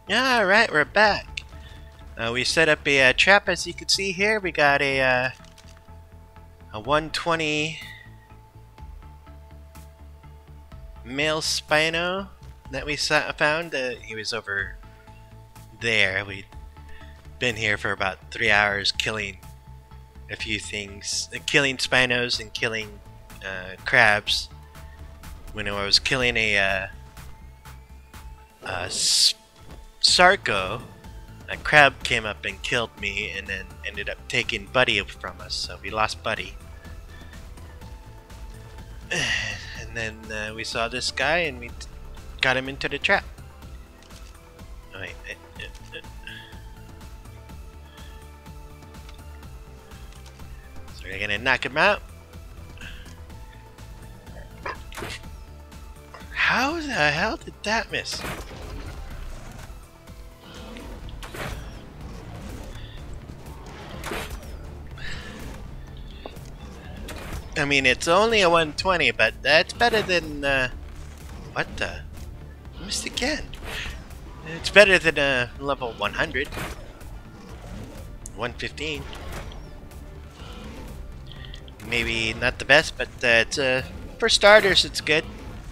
Alright, we're back. We set up a trap, as you can see here. We got a 120 male Spino that we found. He was over there. We'd been here for about 3 hours killing a few things. Killing Spinos and killing crabs. When I was killing a Sarco, a crab came up and killed me and then ended up taking Buddy from us, so we lost Buddy. And then we saw this guy and we got him into the trap. Oh, wait, so we're gonna knock him out. How the hell did that miss? I mean, it's only a 120, but that's better than, what the? I missed again. It's better than a level 100. 115. Maybe not the best, but it's, for starters, it's good.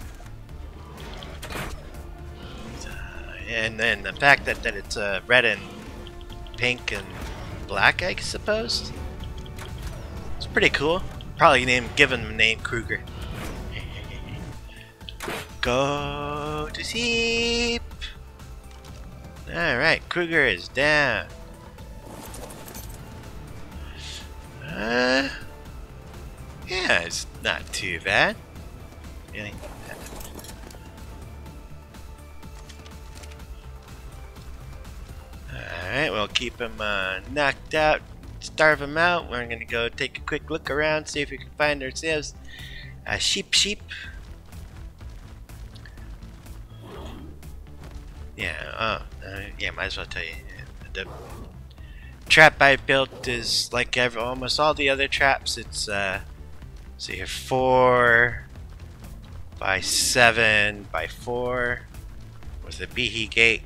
And then the fact that it's red and pink and black, I suppose. It's pretty cool. Probably give him the name Kruger. Go to sleep. Alright, Kruger is down. Yeah, it's not too bad. Really? Alright, we'll keep him knocked out. Starve him out. We're gonna go take a quick look around, see if we can find ourselves a sheep. Yeah, yeah, might as well tell you. The trap I built is like almost all the other traps. It's see here, 4 by 7 by 4 with a behe gate.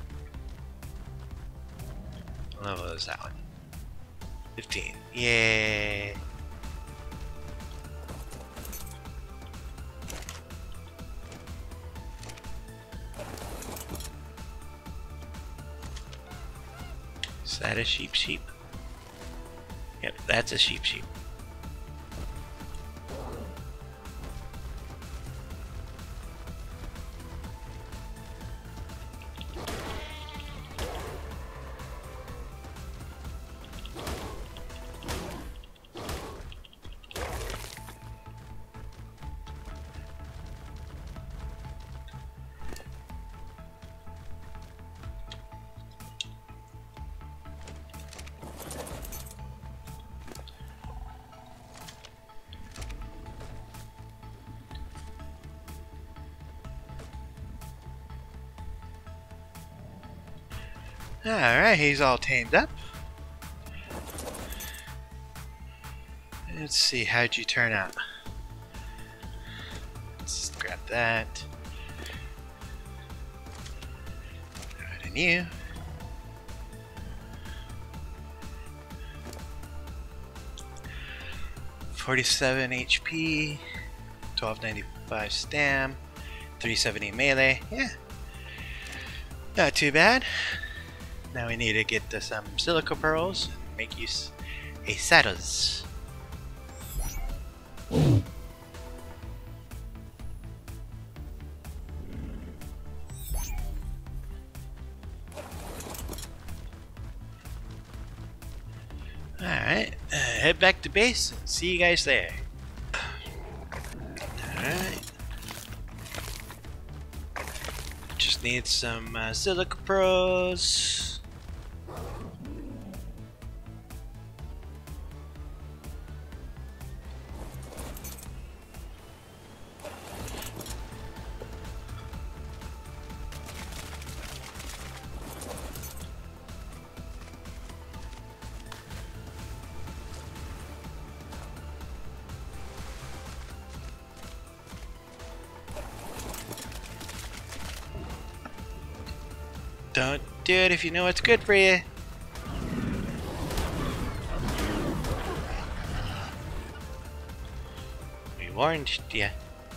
What level is that one? 15. Yay! Is that a sheep? Yep, that's a sheep. Alright, he's all tamed up. Let's see, how'd you turn out? Let's grab that. Alright, and you. $47 HP, 1295 stam, 370 melee. Yeah, not too bad. Now we need to get some silica pearls and make use a saddles. Alright, head back to base and see you guys there. Alright. Just need some silica pearls. Don't do it if you know what's good for you. We warned you.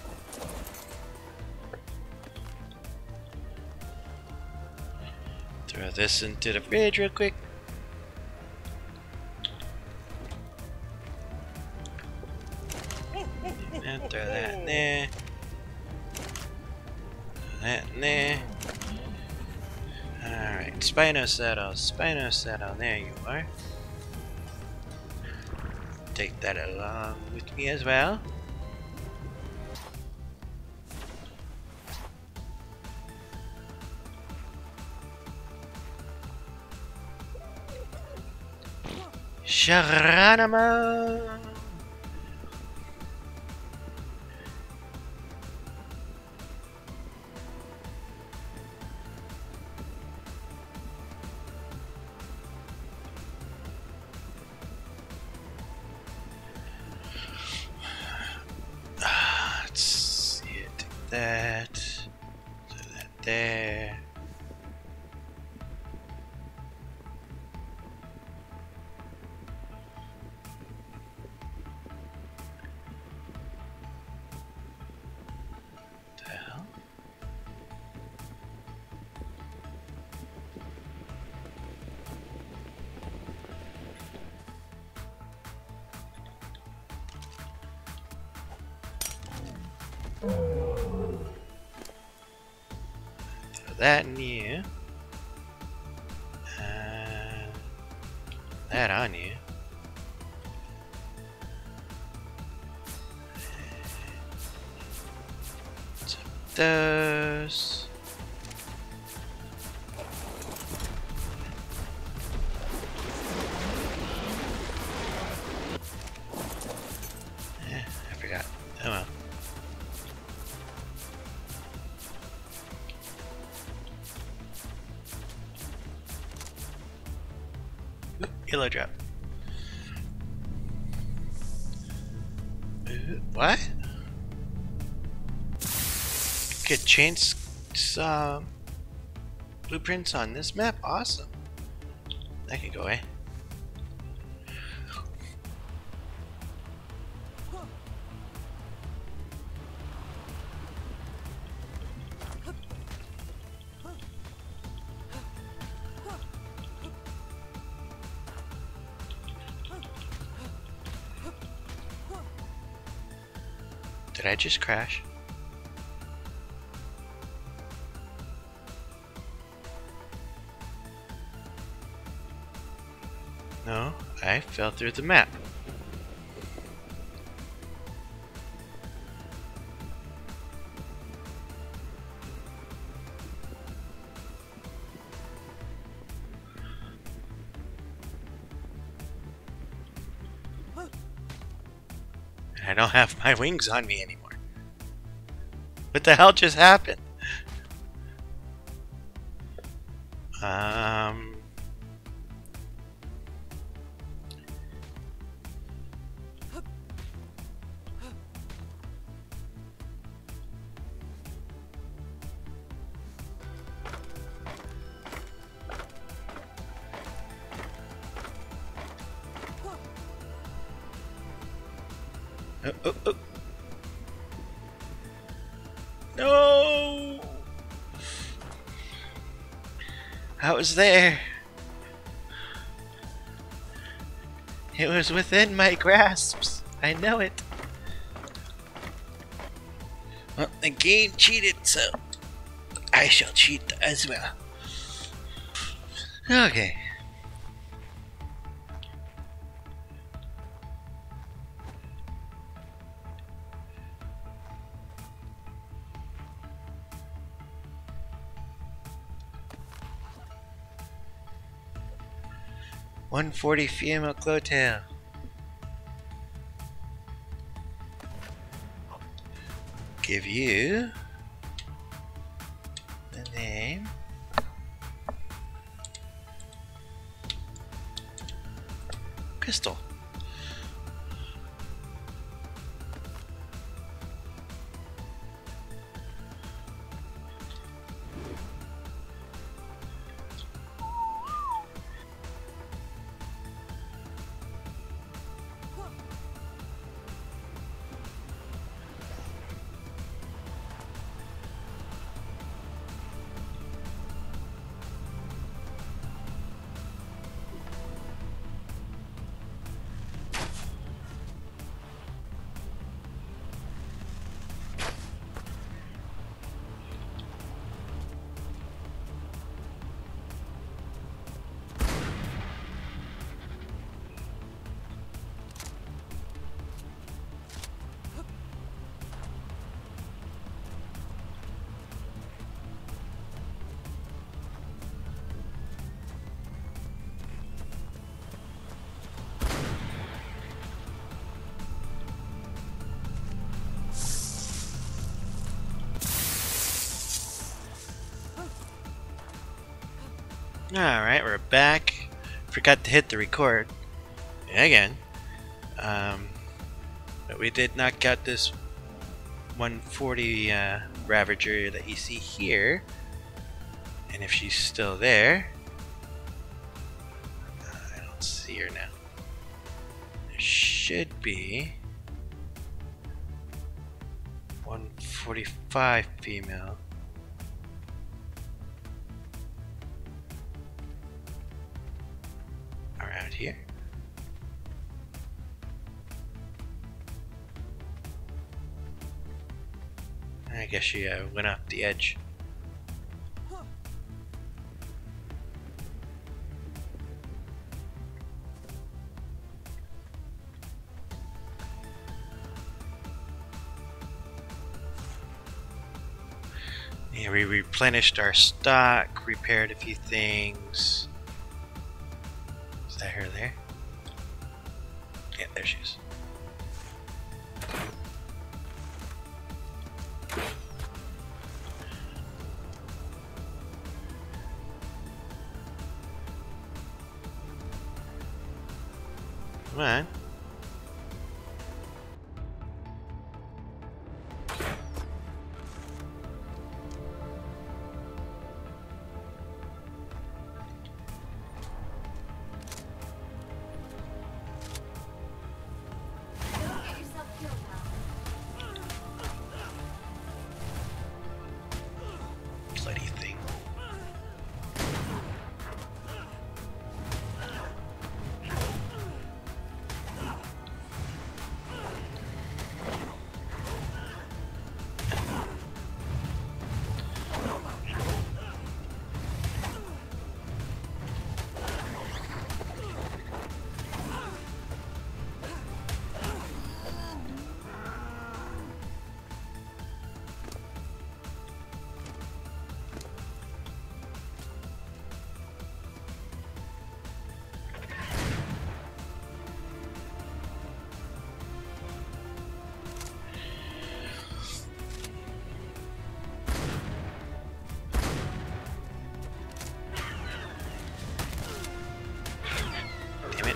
Throw this into the fridge real quick. And throw that in there. Throw that in there. Alright, Spinosaddle, there you are. Take that along with me as well. Sharanama! Let's see it. Take that. Throw that there. That in you. That on you. Some of those. I forgot. Oh well. Yellow drop. What? Get chains blueprints on this map? Awesome. That can go away. Did I just crash? No, I fell through the map. I don't have my wings on me anymore. What the hell just happened? Oh. No! I was there. It was within my grasps. I know it. Well, the game cheated, so I shall cheat as well. Okay. $140 female Glowtail. Give you the name Crystal. Alright, we're back. Forgot to hit the record. Again. But we did knock out this 140 Ravager that you see here. And if she's still there... I don't see her now. There should be... 145 female. Around here. I guess she went off the edge. Yeah, we replenished our stock, repaired a few things. Is that her there? Yeah, there she is. Come on. Bloody thing. Damn it.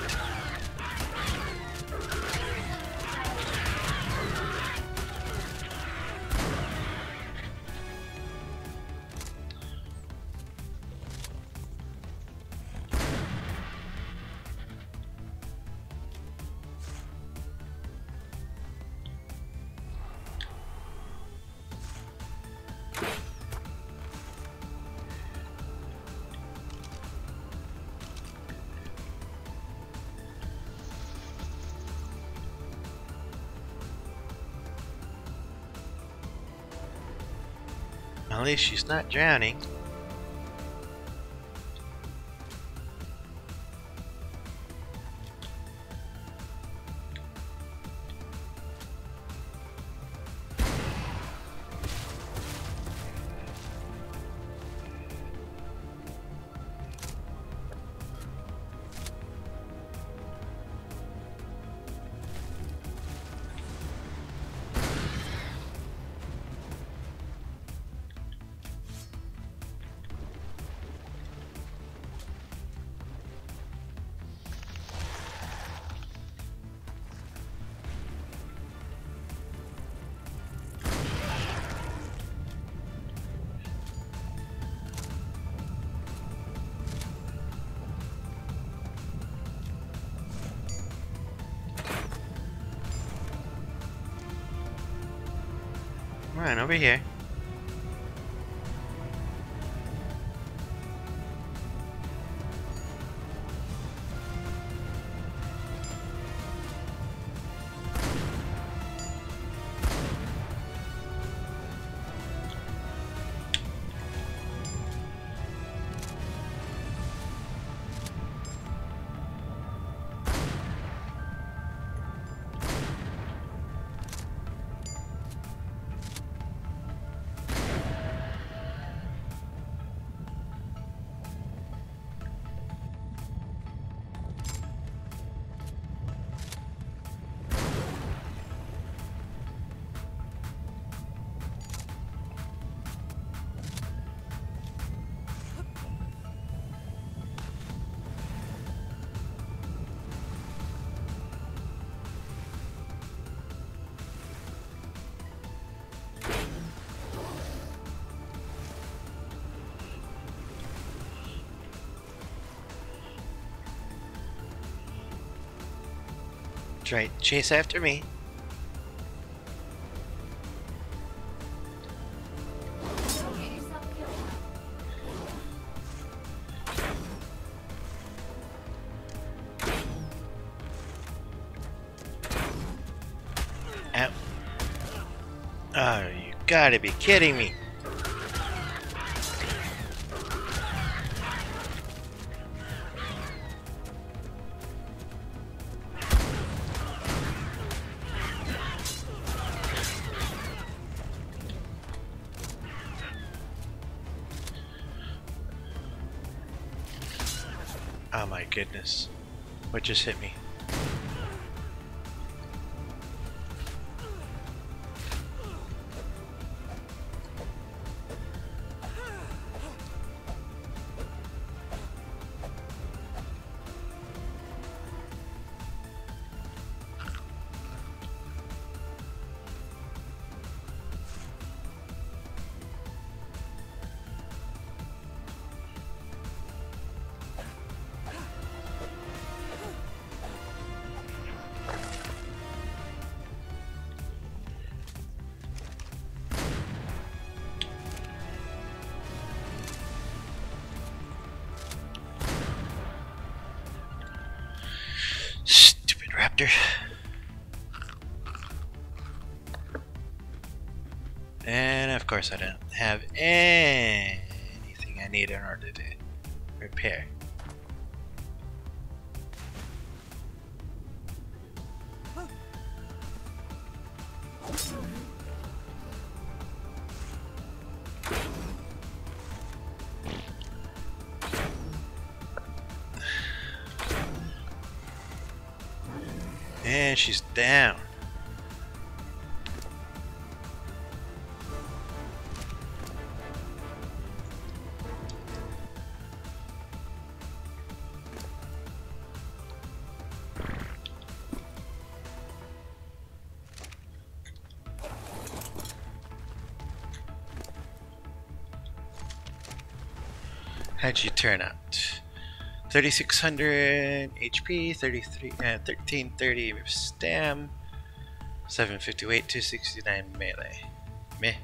At least she's not drowning. Come on, over here. Try chase after me. Ow. Oh, you gotta be kidding me. Oh my goodness. What just hit me? Stupid raptor. And of course I don't have anything I need in order to repair. And she's down. How'd you turn out? 3600 HP, 1330 stam, 750 weight, 269 melee. Meh.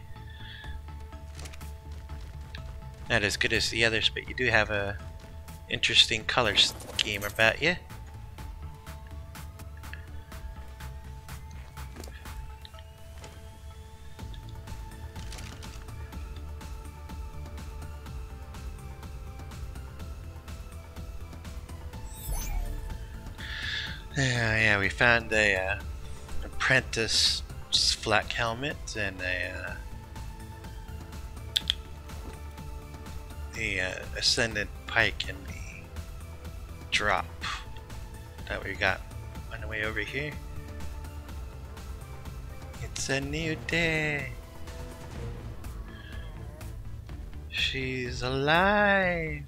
Not as good as the others, but you do have a interesting color scheme about you. Yeah, we found a apprentice flak helmet and the ascendant pike in the drop that we got on the way over here. It's a new day. She's alive.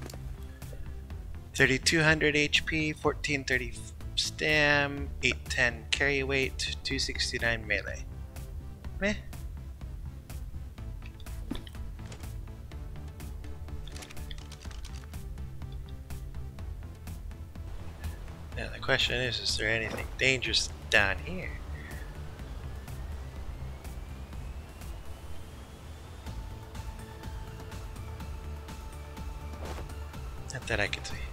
3200 HP, 1430 stam, 810 carry weight, 269 melee. Meh. Now the question is there anything dangerous down here? Not that I can see.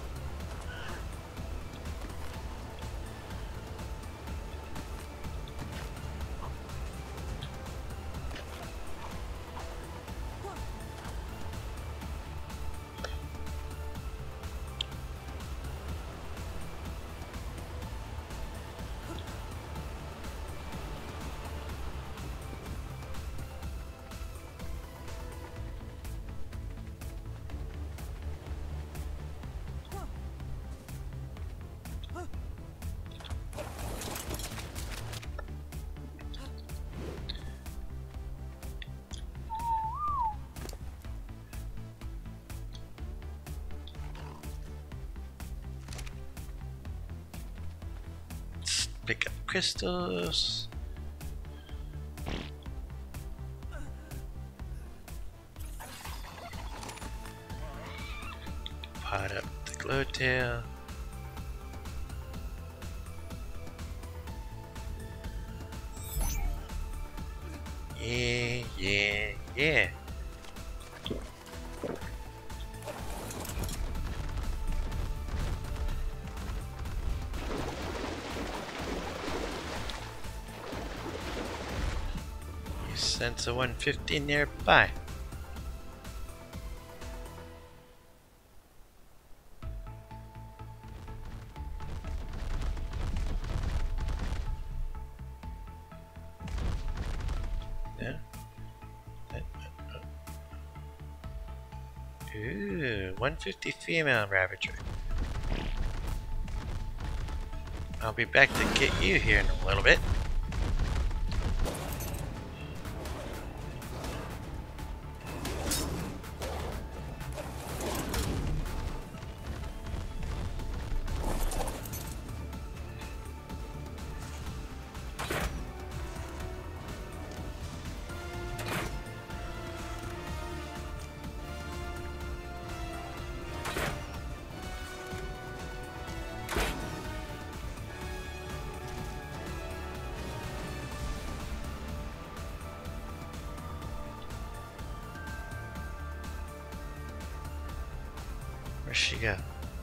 Pick up crystals. Pot up the Glowtail. Yeah, yeah, yeah. You sense a 150 nearby. Yeah. Ooh, 150 female Ravager. I'll be back to get you here in a little bit. Where'd she go?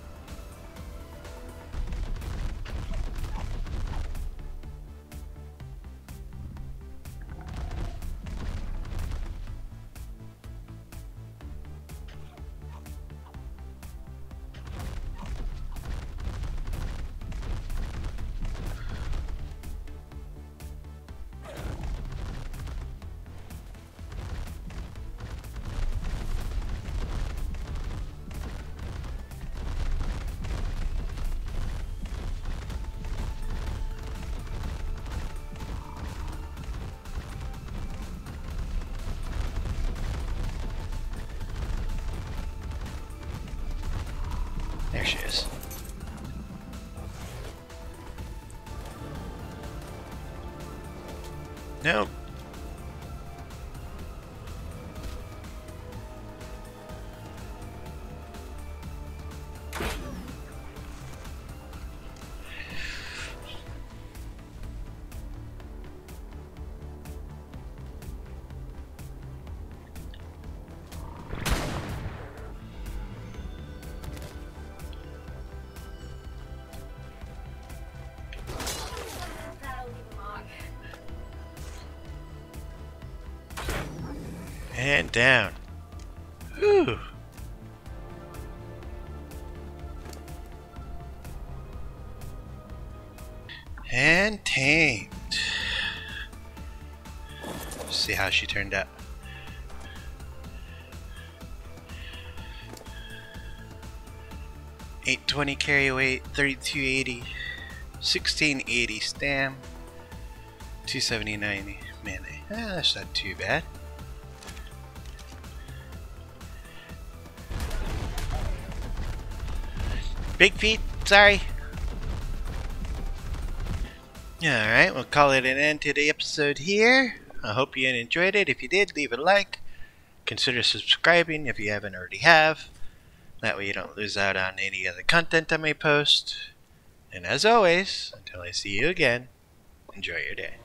There she is. Nope. And down. Whew. And tamed. See how she turned out. $820 carry weight, 3280, 1680 stam, 279 melee. That's not too bad. Big feet, sorry. Alright, we'll call it an end to the episode here. I hope you enjoyed it. If you did, leave a like. Consider subscribing if you haven't already have. That way you don't lose out on any other content I may post. And as always, until I see you again, enjoy your day.